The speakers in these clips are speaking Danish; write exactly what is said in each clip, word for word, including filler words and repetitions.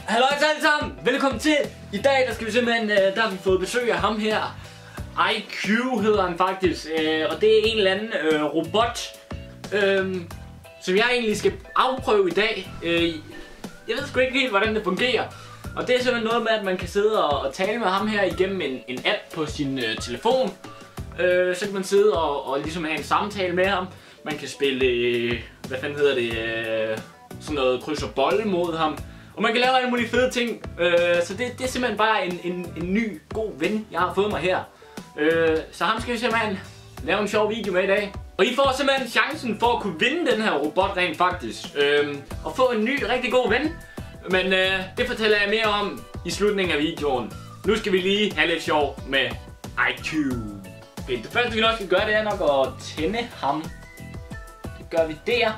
Hallo alle sammen, velkommen til. I dag der skal vi simpelthen, der har vi fået besøg af ham her. I Q hedder han faktisk, og det er en eller anden øh, robot, øh, som jeg egentlig skal afprøve i dag. Øh, jeg ved sgu ikke helt, hvordan det fungerer. Og det er simpelthen noget med, at man kan sidde og, og tale med ham her igennem en, en app på sin øh, telefon. Øh, så kan man sidde og, og ligesom have en samtale med ham. Man kan spille, øh, hvad fanden hedder det, øh, sådan noget kryds og bolle mod ham. Og man kan lave alle mulige fede ting. Øh, så det, det er simpelthen bare en, en, en ny, god ven, jeg har fået mig her. Øh, så ham skal vi simpelthen lave en sjov video med i dag. Og I får simpelthen chancen for at kunne vinde den her robot rent faktisk. Øh, og få en ny, rigtig god ven. Men øh, det fortæller jeg mere om i slutningen af videoen. Nu skal vi lige have lidt sjov med I Q. Okay, det første vi nok skal gøre, det er nok at tænde ham. Det gør vi der.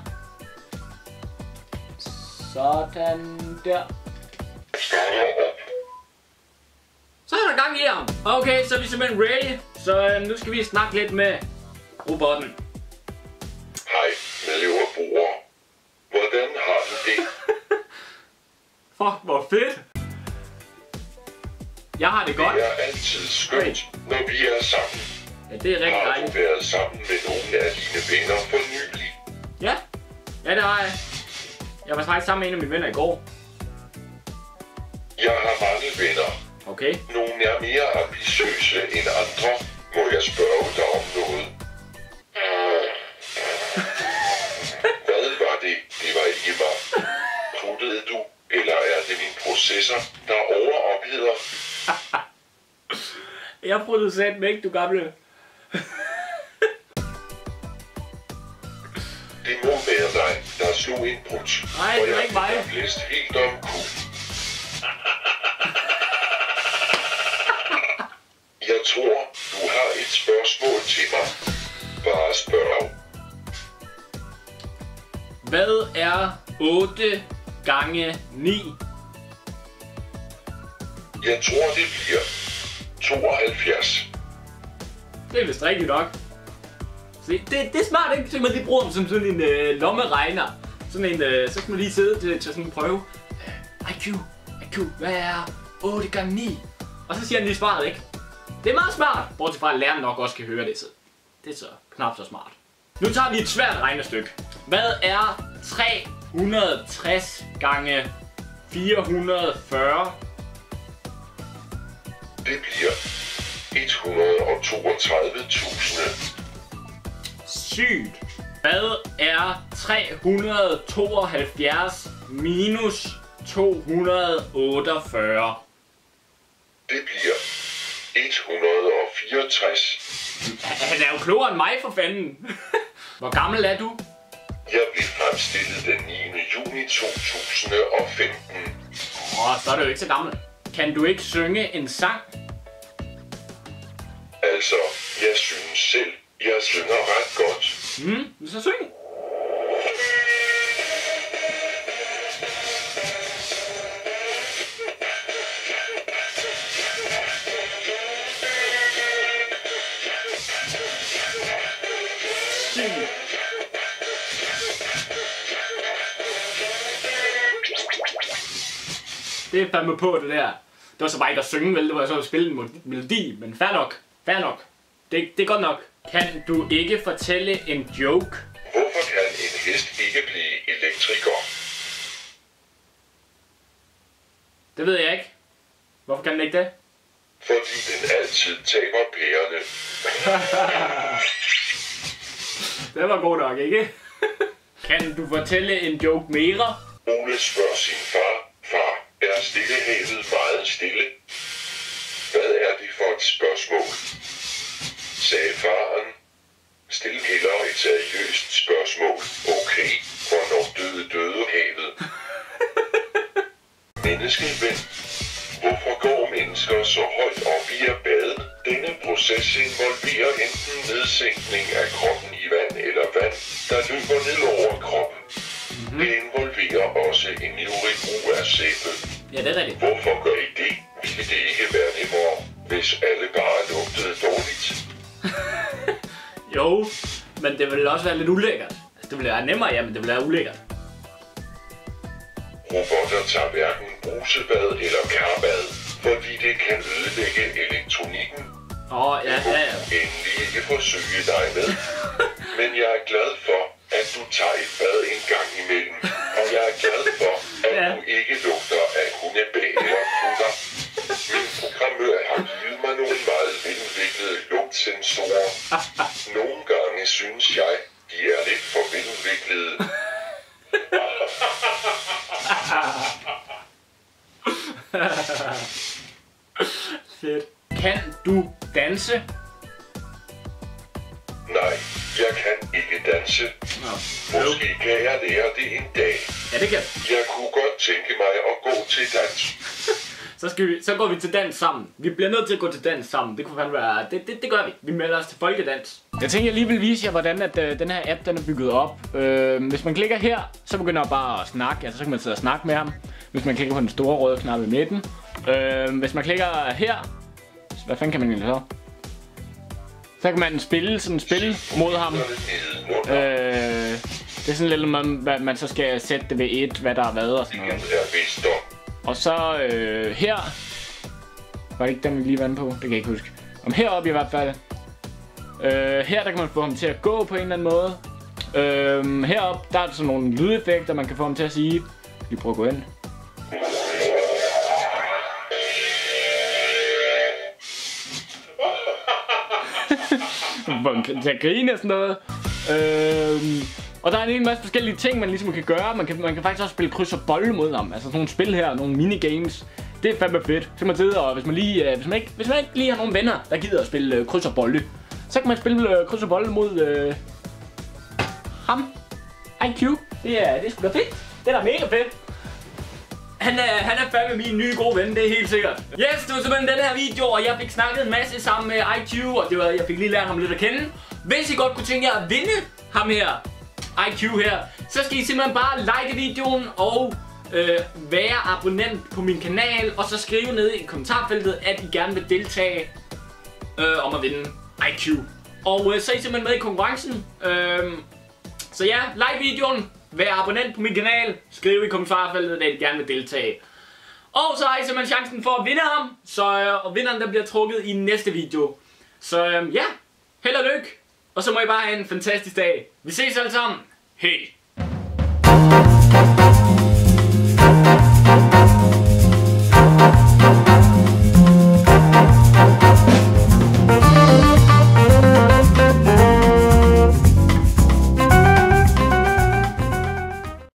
Sådan der. Så er der gang i ham. Okay, så er vi simpelthen ready. Så øh, nu skal vi snakke lidt med robotten. Hej, medleverbrugere. Hvordan har du det? Fuck, hvor fedt. Jeg har det godt. Det er altid skønt, når vi er sammen. Ja, det er rigtig Har dejligt. du været sammen med nogle af dine venner for nylig? Ja, ja det har jeg. Jeg var faktisk sammen med en af mine venner i går. Jeg har mange venner. Okay. Nogle er mere ambitiøse end andre. Må jeg spørge dig om noget? Hvad var det? Det var ikke mig. Pruttede du? Eller er det min processor, der overopheder? Jeg prøvede sæt mig, du gamle. Det må være dig, der slog en brud. Nej, det er ikke mig. Og jeg blev blæst helt omkuld. Jeg tror, du har et spørgsmål til mig. Bare spørg. Hvad er otte gange ni? Jeg tror, det bliver tooghalvfjerds. Det er vist rigtigt nok. Se, det, det er smart, ikke? Så kan man lige bruge dem som sådan en øh, lommeregner. Sådan en, øh, så kan man lige sidde til, til sådan en prøve. I Q, I Q, hvad er otte gange ni? Og så siger han lige svaret, ikke? Det er meget smart, bortset fra at læreren nok også kan høre det. Så det er så knap så smart. Nu tager vi et svært regnestykke. Hvad er tre hundrede og tres gange fire hundrede og fyrre? Det bliver et hundrede og toogtredive tusind. Sygt. Hvad er tre hundrede og tooghalvfjerds minus to hundrede og otteogfyrre? Det bliver et hundrede og fireogtres. Han er jo klogere end mig, for fanden. Hvor gammel er du? Jeg blev fremstillet den niende juni to tusind og femten. Åh, så er du jo ikke så gammel. Kan du ikke synge en sang? Altså, jeg synes selv, jeg synger ret godt. Hmm, så syng. Syng. Det er fandme på det der. Det var så bare ikke at synge, vel? Det var så at spille en melodi, men fair nok. Fair nok. Det, det er godt nok. Kan du ikke fortælle en joke? Hvorfor kan en hest ikke blive elektriker? Det ved jeg ikke. Hvorfor kan den ikke det? Fordi den altid taber pærerne. Det var god nok, ikke? Kan du fortælle en joke mere? Ole spørger sin far. Far, er Stillehavet meget stille? Hvad er det for et spørgsmål? Sagde faren. Stil hellere et seriøst spørgsmål. Okay, hvornår døde Dødehavet? Menneskeven. Hvorfor går mennesker så højt op i at bade? Denne proces involverer enten nedsænkning af kroppen i vand eller vand, der løber ned over kroppen. Mm-hmm. Det involverer også en ivrig brug af sæbe. Ja, det er rigtigt. Hvorfor gør I det? Ville det ikke være nemmere, hvis alle bare lugtede dårligt? Jo, men det ville også være lidt ulækkert. Altså, det ville være nemmere, ja, men det ville være ulækkert. Robotter tager hverken brusebad eller karbad, fordi det kan ødelægge elektronikken. Åh, oh, ja, ja, ja. Endelig ikke forsøge dig med. Men jeg er glad for, at du tager et bad en gang imellem. Og jeg er glad for, at ja. du ikke lugter af hundebag eller putter. Min programmør har givet mig nogle meget veludviklede lugtsensorer. Nogle gange synes jeg, de er lidt for veludviklede. Fedt. Kan du danse? Nej, jeg kan ikke danse. Nå. Måske kan jeg lære det en dag. Ja, det kan. Jeg kunne godt tænke mig at gå til dans. Så, skal vi, så går vi til dans sammen. Vi bliver nødt til at gå til dans sammen. Det kunne fandme være... Det, det, det gør vi. Vi melder os til folkedans. Jeg tænker, jeg lige vil vise jer, hvordan at, øh, den her app den er bygget op. Øh, hvis man klikker her, så begynder jeg bare at snakke. Altså, så kan man sidde og snakke med ham. Hvis man klikker på den store røde knap i midten. Øh, hvis man klikker her... Hvad fanden kan man egentlig så? Så kan man spille sådan et spil mod ham. Øh, det er sådan lidt, man, man så skal sætte det ved et, hvad der har været og sådan noget. Og så øh, her... Var det ikke den, vi lige vandt på? Det kan jeg ikke huske. Om heroppe i hvert fald. Øh, her der kan man få ham til at gå på en eller anden måde. Øh, heroppe der er der sådan nogle lydeffekter, man kan få ham til at sige. Vi prøver at gå ind. Til at grine og sådan noget. Øhm, og der er en hel masse forskellige ting, man ligesom kan gøre. Man kan, man kan faktisk også spille kryds og bold mod ham. Altså sådan nogle spil her, nogle minigames. Det er fandme fedt. Så kan man sidde og hvis man lige, øh, hvis man ikke, hvis man ikke lige har nogle venner, der gider at spille øh, kryds og bolde, så kan man spille øh, kryds og bolde mod øh, ham. I Q. Det er, det er sgu da fedt. Det er da mega fedt. Han er, han er fandme min nye gode ven, det er helt sikkert. Yes, det var simpelthen den her video, og jeg fik snakket en masse sammen med I Q, og det var, jeg fik lige lært ham lidt at kende. Hvis I godt kunne tænke jer at vinde ham her, I Q her, så skal I simpelthen bare like videoen og øh, være abonnent på min kanal, og så skrive ned i kommentarfeltet, at I gerne vil deltage øh, om at vinde I Q. Og øh, så er I simpelthen med i konkurrencen. Øh, så ja, like videoen. Vær abonnent på min kanal, skriv i kommentarfeltet, at I gerne vil deltage. Og så har I simpelthen chancen for at vinde ham, så, øh, og vinderen der bliver trukket i næste video. Så øh, ja, held og lykke, og så må I bare have en fantastisk dag. Vi ses alle sammen. Hej!